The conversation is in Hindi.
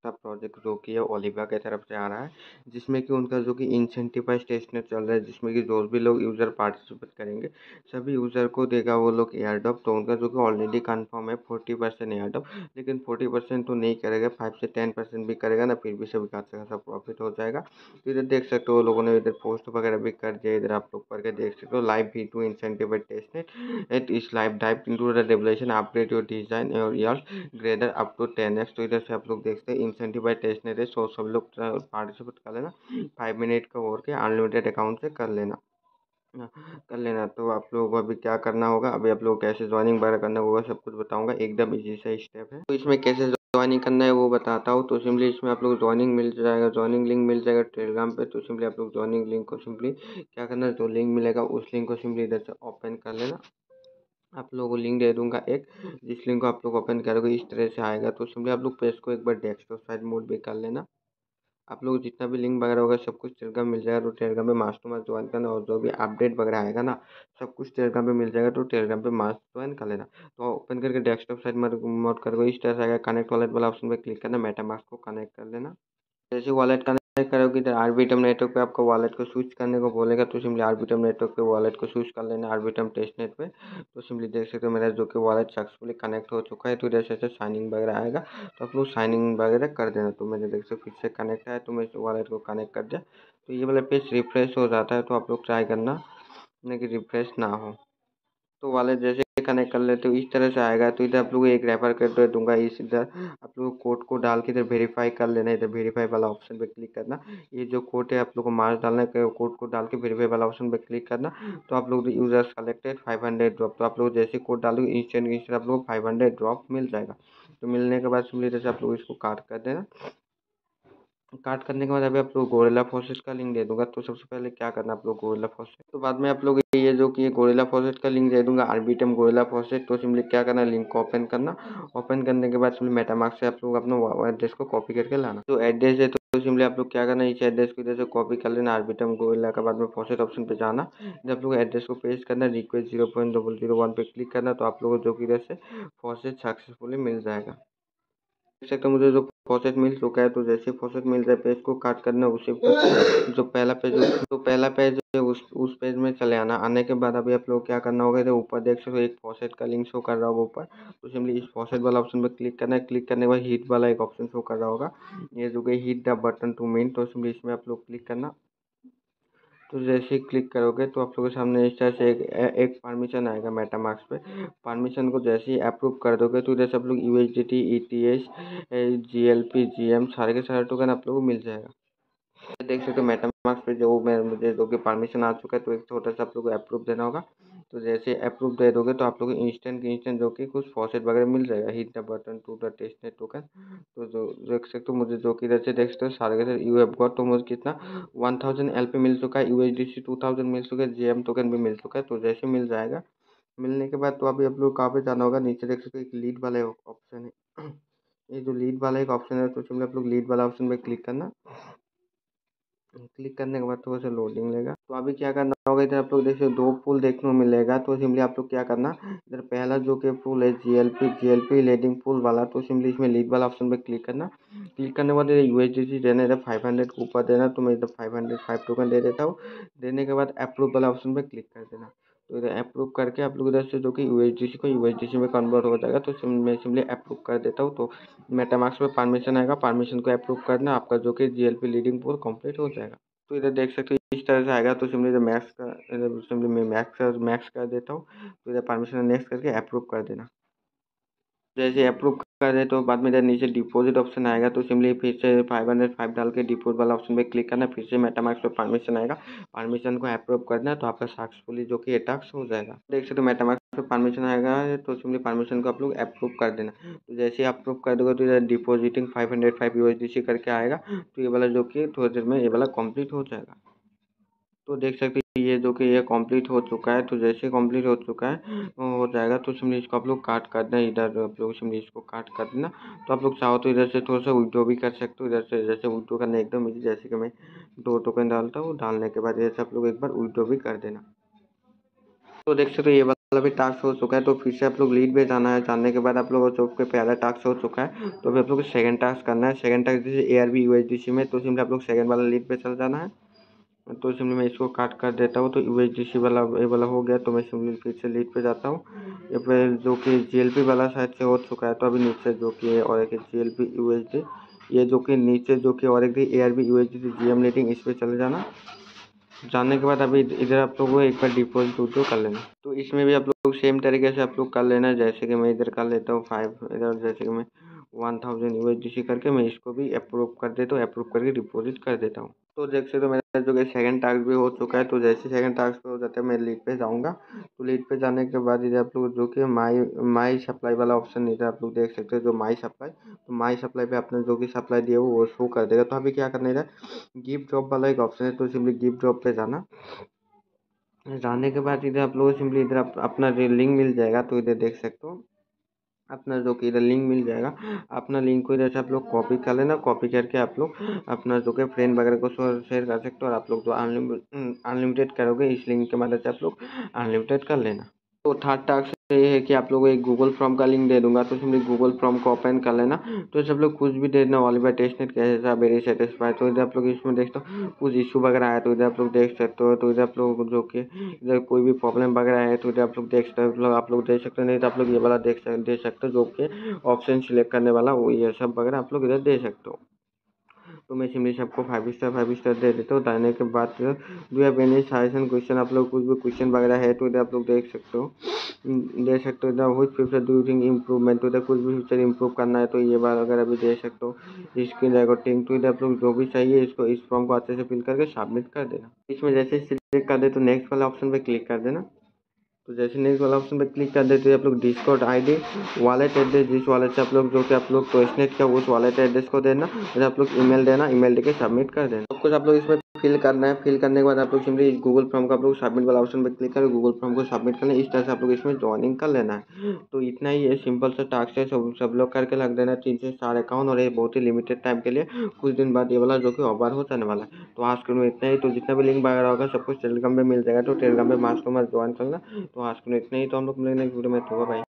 का प्रोजेक्ट जो कि है ओलिवा की तरफ से आ रहा है, जिसमें कि उनका जो कि इंसेंटिवाइज टेस्टनेट चल रहा है, जिसमें कि जो भी लोग यूज़र पार्टिसिपेट करेंगे सभी यूज़र को देगा वो लोग एयर ड्रॉप। तो उनका जो कि ऑलरेडी कन्फर्म है 40% एयर ड्रॉप, लेकिन 40% तो नहीं करेगा, 5 से 10% भी करेगा ना, फिर भी सभी खासा खासा प्रॉफिट हो जाएगा। तो इधर देख सकते हो लोगों ने इधर पोस्ट वगैरह भी कर दिया, इधर आप लोग पढ़ के देख सकते हो। Live V2 incentivize testnet at is live dive into the revelation update your design और your grader up to 10x। तो इधर से आप लोग देखते हैं इंसेंटिवाइज टेस्टनेट है, सो सब लोग पार्टिसिपेट कर लेना। 5 मिनट का और के अनलिमिटेड अकाउंट से कर लेना। हाँ, कर लेना। तो आप लोगों को अभी क्या करना होगा, अभी आप लोग कैसे ज्वाइनिंग वगैरह करना होगा सब कुछ बताऊंगा, एकदम इजी सा स्टेप है। तो इसमें कैसे ज्वाइनिंग करना है वो बताता हूँ। तो सिंपली इसमें आप लोग ज्वाइनिंग मिल जाएगा, ज्वाइनिंग लिंक मिल जाएगा टेलीग्राम पे। तो सिंपली आप लोग ज्वाइनिंग लिंक को सिंपली क्या करना है, जो लिंक मिलेगा उस लिंक को सिंपली इधर से ओपन कर लेना। आप लोगों को लिंक दे दूंगा एक, जिस लिंक को आप लोग ओपन करोगे इस तरह से आएगा। तो सिंपली आप लोग पेज को एक बार डेस्कटॉप साइड मोड भी कर लेना। आप लोग जितना भी लिंक वगैरह होगा सब कुछ टेलीग्राम मिल जाएगा। तो टेलीग्राम पे मास्टर मास ज्वाइन करना, और जो भी अपडेट वगैरह आएगा ना सब कुछ टेलीग्राम पे मिल जाएगा। तो टेलीग्राम पे मास ज्वाइन कर लेना। तो ओपन करके डेस्कटॉप साइड मोड करोगे इस तरह से आएगा। कनेक्ट वॉलेट वाला ऑप्शन पे क्लिक करना, मेटामास्क को कनेक्ट कर लेना। जैसे वॉलेट कनेक्ट करोगे इधर आरबिटम नेटवर्क पे आपको वॉलेट को स्विच करने को बोलेगा। तो सिंपली आरबिटम नेटवर्क पे वॉलेट को स्विच कर लेना, आरबिटम टेस्टनेट पे। तो सिंपली देख सकते हो मेरा जो कि वॉलेट सक्सेसफुली कनेक्ट हो चुका है। तो इधर से साइनिंग वगैरह आएगा, तो आप लोग साइनिंग वगैरह कर देना। तो मैंने देख सकते फिर से कनेक्ट है, तो मैं वॉलेट को कनेक्ट कर दिया। तो ये वाला पेज रिफ्रेश हो जाता है, तो आप लोग ट्राई करना नहीं कि रिफ्रेश ना हो। तो वॉलेट जैसे कनेक्ट कर लेते हो इस तरह से आएगा। तो इधर आप लोग एक रेफर कर दे दूंगा, इस इधर आप लोग कोड को डाल के इधर वेरीफाई कर लेना। इधर वेरीफाई वाला ऑप्शन पे क्लिक करना, ये जो कोड है आप लोग को मार्क्स डालना है, कोड को डाल के वेरीफाई वाला ऑप्शन पे क्लिक करना। तो आप लोग यूजर्स कलेक्टेड 500 ड्रॉप, तो आप लोग जैसे कोड डालोगे इंस्टेंट आप लोग 500 ड्रॉप मिल जाएगा। तो मिलने के बाद सिंपली जैसे आप लोग इसको काट कर देना। काट करने के बाद अभी आप लोग गोरिल्ला फॉसेट का लिंक दे दूंगा। तो सबसे पहले क्या करना आप लोग गोरिल्ला फॉसेट, तो बाद में आप लोग ये जो कि गोरिल्ला फॉसेट का लिंक दे दूंगा, आरबीटम गोरिल्ला फॉसेट। तो सिंपली क्या करना, लिंक को ओपन करना। ओपन करने के बाद सिंपली मेटामास्क से आप लोग अपना एड्रेस को कॉपी करके लाना। जो एड्रेस है तो सिंपली आप लोग क्या करना, इस एड्रेस को इधर से कॉपी कर लेना, आरबीटम गोरिल्ला के बाद में फॉसेट ऑप्शन पे जाना। इधर आप लोग एड्रेस को पेस्ट करना, रिक्वेस्ट 0.001 पे क्लिक करना। तो आप लोगों को जो कि इधर से फॉसेट सक्सेसफुली मिल जाएगा। देख सकते हो मुझे जो फॉसेट मिल चुका है। तो जैसे फॉसेट मिल जाए पेज को काट करना, उसी जो पहला पेज है उस पेज में चले आना। आने के बाद अभी आप लोग क्या करना होगा, इधर ऊपर देख सकते हो एक फॉसेट का लिंक शो कर रहा होगा ऊपर। तो सिंपली इस फॉसेट वाला ऑप्शन पर क्लिक करना है। क्लिक करने के बाद हीट वाला एक ऑप्शन शो कर रहा होगा, ये जो कि hit the button to mint. तो सिंपली इसमें आप लोग क्लिक करना। तो जैसे ही क्लिक करोगे तो आप लोगों के सामने इस तरह से एक परमिशन आएगा मेटामास्क पे। परमिशन को जैसे ही अप्रूव कर दोगे तो इधर से आप लोग USDT ETH GLP GM सारे के सारे टोकन आप लोगों को मिल जाएगा। देख सकते हो मेटामास्क पे जो मुझे जो कि परमिशन आ चुका है। तो एक छोटा सा आप लोग को अप्रूव देना होगा। तो जैसे अप्रूव दे दोगे तो आप लोग इंस्टेंट जो कि कुछ फॉसेट वगैरह मिल जाएगा, hit the button to the testnet token. तो जो देख सकते हो मुझे जो कि इधर से देख सकते हो सारे के सारे यू हैव गॉट। तो मुझे कितना 1000 LP मिल चुका है, USDC 2000 मिल चुका है, GM टोकन भी मिल चुका है। तो जैसे मिल जाएगा, मिलने के बाद तो अभी आप लोग कहाँ पे जाना होगा, नीचे देख सकते हो एक लीड वाला ऑप्शन है। ये जो लीड वाला एक ऑप्शन है, तो सिंपली आप लोग लीड वाला ऑप्शन पे क्लिक करना। क्लिक करने के बाद थोड़ा सा लोडिंग लेगा। तो अभी क्या करना होगा, इधर आप लोग देखिए दो पुल देखने को मिलेगा। तो सिंपली आप लोग क्या करना, इधर पहला जो कि पुल है GLP लीडिंग पुल वाला। तो सिंपली इसमें लीड वाला ऑप्शन पे क्लिक करना। क्लिक करने के बाद इधर USDC देना, इधर 500 के ऊपर देना। तो मैं इधर 505 टोकन दे देता हूँ। देने के बाद अप्रूव वाला ऑप्शन पे क्लिक कर देना। तो इधर अप्रूव करके आप लोग इधर से जो कि USDC में कन्वर्ट हो जाएगा। तो मैं सिंपली अप्रूव कर देता हूँ। तो मेटामास्क पे परमिशन आएगा, परमिशन को अप्रूव करना, आपका जो कि GLP लीडिंग पुल कंप्लीट हो जाएगा। तो इधर देख सकते हो इस तरह से आएगा। तो सिंपली इधर मैक्स कर देता हूँ। तो इधर परमिशन नेक्स्ट करके अप्रूव कर देना। जैसे अप्रूव कर दे तो बाद में इधर नीचे डिपॉजिट ऑप्शन आएगा। तो सिंपली फिर से 505 डाल के डिपॉजिट वाला ऑप्शन पे क्लिक करना। फिर से मेटामास्क पे परमिशन आएगा, परमिशन को अप्रूव करना। तो आपका सक्सेसफुली जो कि ये टास्क हो जाएगा। देख सकते हो मेटामास्क पे परमिशन आएगा। तो सिंपली परमिशन को आप लोग अप्रूव कर देना। तो जैसे ही अप्रूव कर दोगे तो इधर डिपॉजिटिंग 505 USDC करके आएगा। तो ये वाला जो कि थोड़ी देर में ये वाला कंप्लीट हो जाएगा। तो देख सकते हैं ये जो कि ये कंप्लीट हो चुका है। तो जैसे कंप्लीट हो चुका है हो जाएगा। तो सिंपली इसको आप लोग काट कर देना, इधर आप लोग सिंपली इसको काट कर देना। तो आप लोग चाहो तो इधर से थोड़ा सा विड्रॉ भी कर सकते हो। इधर से जैसे विड्रॉ करना एकदम इजी, जैसे कि मैं 2 टोकन डालता हूँ, डालने के बाद इधर से आप लोग एक बार विड्रॉ भी कर देना। तो देख सकते हो ये अभी टास्क हो चुका है, तो फिर से आप लोग लीड पे जाना है। जानने के बाद आप लोगों को जो पहला टास्क हो चुका है, तो अभी आप लोग को सेकंड टास्क करना है। सेकंड टास्क जैसे ARB USDC में, तो सिंपली आप लोग सेकंड वाला लीड पे चल जाना है। तो सिंपली मैं इसको काट कर देता हूँ। तो USDC वाला ये वाला हो गया, तो मैं सिंपली फिर से लीड पे जाता हूँ। ये पे जो कि GLP वाला शायद से हो चुका है, तो अभी नीचे जो कि और एक GLP USD, ये जो कि नीचे जो कि और एक ARB USD GM मीटिंग, इस पे चले जाना। जानने के बाद अभी इधर आप लोगों को एक बार डिपॉजिट विड्रॉ कर लेना। तो इसमें भी आप लोग सेम तरीके से आप लोग कर लेना। जैसे कि मैं इधर कर लेता हूँ 5, इधर जैसे कि मैं 1000 USDC करके मैं इसको भी अप्रूव कर देता हूँ, अप्रूव करके डिपॉजिट कर देता हूँ। तो जैसे तो मेरा जो कि सेकंड टास्क भी हो चुका है। तो जैसे सेकंड टास्क पे हो जाता है, मैं लीड पे जाऊँगा। तो लीड पे जाने के बाद इधर आप लोग जो कि माई सप्लाई वाला ऑप्शन इधर आप लोग देख सकते हो, जो माई सप्लाई। तो माई सप्लाई पे आपने जो भी सप्लाई दिया वो शो कर देगा। तो अभी क्या करना है, इधर गिफ्ट ड्रॉप वाला एक ऑप्शन है, तो सिंपली गिफ्ट ड्रॉप पे जाना। जाने के बाद इधर आप लोगों को सिंपली इधर अपना लिंक मिल जाएगा। तो इधर देख सकते हो अपना जो कि इधर लिंक मिल जाएगा। अपना लिंक को इधर से आप लोग कॉपी कर लेना। कॉपी करके आप लोग अपना जो कि फ्रेंड वगैरह को शेयर कर सकते हो। और आप लोग जो अनलिमिटेड करोगे, इस लिंक के मदद से आप लोग अनलिमिटेड कर लेना। तो थर्ड टास्क ये है कि आप लोगों को एक गूगल फॉर्म का लिंक दे दूंगा। तो सिंपली गूगल फॉर्म को ओपन कर लेना। तो सब लोग कुछ भी दे देना, ऑलिवर टेस्टनेट कैसा वेरी सेटिस्फाइड। तो इधर आप लोग इसमें देखते हो कुछ इशू वगैरह आया, तो इधर आप लोग देख सकते हो। तो इधर आप लोग जो कि इधर कोई भी प्रॉब्लम वगैरह है, तो इधर आप लोग देख सकते हो, आप लोग देख सकते हो। नहीं तो आप लोग ये वाला दे सकते हो, जो कि ऑप्शन सिलेक्ट करने वाला, वो ये सब वगैरह आप लोग इधर दे सकते हो। तो मैं सिंपली सबको 5 स्टार दे देता हूँ। डालने के बाद do have any suggestion question, आप लोग कुछ भी क्वेश्चन वगैरह है तो इधर आप लोग देख सकते हो, दे सकते हो। इधर which feature do you think improvement, तो इधर कुछ भी फीचर इंप्रूव करना है तो ये बात वगैरह भी दे सकते हो। स्क्रीन रिकॉर्डिंग, तो इधर आप लोग जो भी चाहिए इसको इस फॉर्म को अच्छे से फिल करके सबमिट कर देना। इसमें जैसे सिलेक्ट कर दे तो नेक्स्ट वाला ऑप्शन पे क्लिक कर देना। तो जैसे नेक्स्ट वाला ऑप्शन पे क्लिक कर देते हैं आप लोग डिस्कॉर्ड आईडी वॉलेट एड्रेस, जिस वॉलेट से आप लोग जो कि आप लोग क्वेश्चनेट किया उस वॉलेट एड्रेस को देना। फिर आप लोग ईमेल देना, ईमेल देके सबमिट कर देना। सब कुछ आप लोग इसमें फिल करना है। फिल करने के बाद आप लोग सिंपली गूगल फॉर्म का आप लोग सबमिट वाला ऑप्शन पे क्लिक करके गूगल फॉर्म को सबमिट करना है। इस तरह से आप लोग इसमें ज्वाइनिंग कर लेना है। तो इतना ही है, सिंपल सा टास्क है। सब लोग करके लग देना 3 से 4 अकाउंट, और ये बहुत ही लिमिटेड टाइम के लिए, कुछ दिन बाद ये वाला जो कि ओवर हो जाने वाला है। तो आज के लिए इतना ही। तो जितना भी लिंक वगैरह होगा सब कुछ टेलीग्राम पे मिल जाएगा। तो टेलीग्राम पे मास्टरमाइंड ज्वाइन करना। तो आज के लिए इतना ही। तो हम लोग मिलेंगे नेक्स्ट वीडियो में। तो बाय।